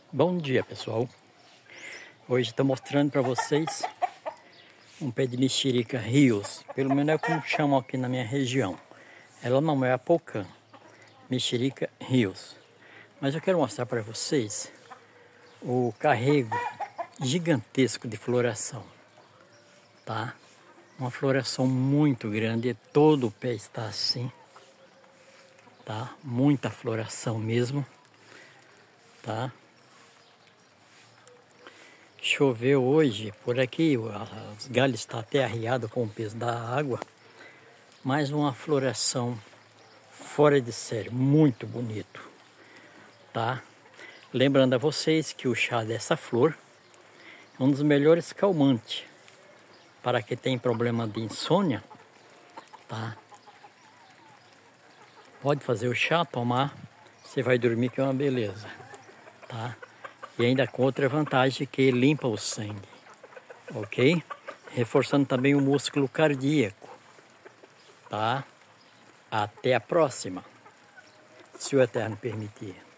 Bom dia, pessoal. Hoje estou mostrando para vocês um pé de mexerica Rios. Pelo menos é como chamam aqui na minha região. Ela não é a Pocã, mexerica Rios. Mas eu quero mostrar para vocês o carrego gigantesco de floração, tá? Uma floração muito grande, todo o pé está assim, tá? Muita floração mesmo, tá? Choveu hoje por aqui, os galhos estão até arriados com o peso da água, mas uma floração fora de série, muito bonito, tá? Lembrando a vocês que o chá dessa flor é um dos melhores calmantes para quem tem problema de insônia, tá? Pode fazer o chá, tomar, você vai dormir que é uma beleza, tá? E ainda com outra vantagem que ele limpa o sangue, ok? Reforçando também o músculo cardíaco, tá? Até a próxima, se o Eterno permitir.